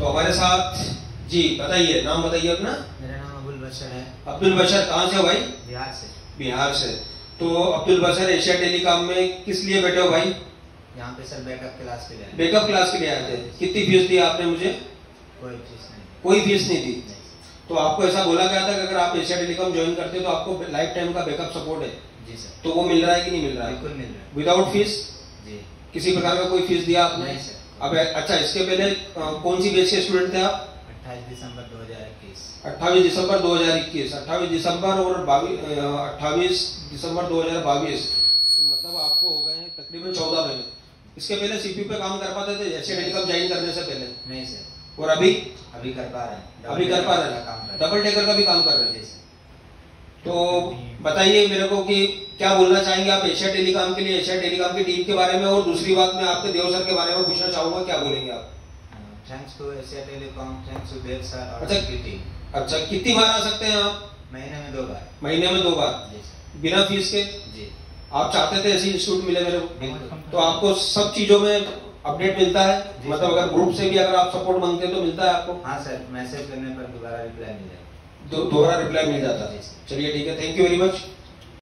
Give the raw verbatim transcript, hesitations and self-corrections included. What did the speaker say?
तो हमारे साथ जी बताइए, नाम बताइए अपना। मेरा नाम अब्दुल बशर है। अब्दुल बशर, कहाँ से हो भाई? बिहार से। बिहार से। तो अब्दुल बशर, एशिया टेलीकॉम में किस लिए बैठे हो भाई? यहाँ पे सर बैकअप क्लास के लिए। बैकअप क्लास के लिए आए थे। कितनी फीस दी आपने मुझे? कोई फीस नहीं। कोई फीस नहीं दी। तो आपको ऐसा बोला गया था कि अगर आप एशिया टेलीकॉम ज्वाइन करते हो तो आपको लाइफ टाइम का बैकअप सपोर्ट है? जी सर। तो वो मिल रहा है कि नहीं मिल रहा है? बिल्कुल मिल रहा है। Without fees? जी। किसी प्रकार का कोई फीस दिया आपने? नहीं सर। अब अच्छा, इसके पहले कौन सी बैच के स्टूडेंट थे आप? अट्ठाईस दिसंबर दो हजार इक्कीस। अट्ठाईस दिसंबर दो हजार इक्कीस, अट्ठाईस दिसंबर और अट्ठाईस दिसंबर दो हजार बाईस, मतलब आपको हो गए तकरीबन चौदह महीने। इसके पहले सीपीयू पे काम कर पाते थे एशिया टेलीकॉम ज्वाइन करने से पहले? नहीं सर। और अभी? अभी कर पा रहे हैं। अभी कर पा रहे हैं, डबल टेकर का भी काम कर रहे हैं। तो बताइए मेरे को कि क्या बोलना चाहेंगे आप एशिया टेलीकॉम के लिए, एशिया टेलीकॉम की टीम के बारे में। और दूसरी बात मैं आपके देव सर के बारे में पूछना चाहूंगा, क्या बोलेंगे आप? Thanks to Asia telecom, thanks to Dev sir और अच्छा, उनकी टीम। अच्छा, कितनी बार आ सकते हैं आप? महीने में दो बार। महीने में दो बार? जी सर। बिना फीस के? जी। आप चाहते थे ऐसी इंस्टीट्यूट मिले मेरे को? बिल्कुल। तो आपको सब चीजों में अपडेट मिलता है? मतलब अगर ग्रुप से भी अगर आप सपोर्ट मांगते हैं तो मिलता है आपको? हाँ सर, मैसेज करने पर दोबारा रिप्लाई मिल जाएगा। दोबारा रिप्लाई मिल जाता है। चलिए ठीक है, थैंक यू वेरी मच।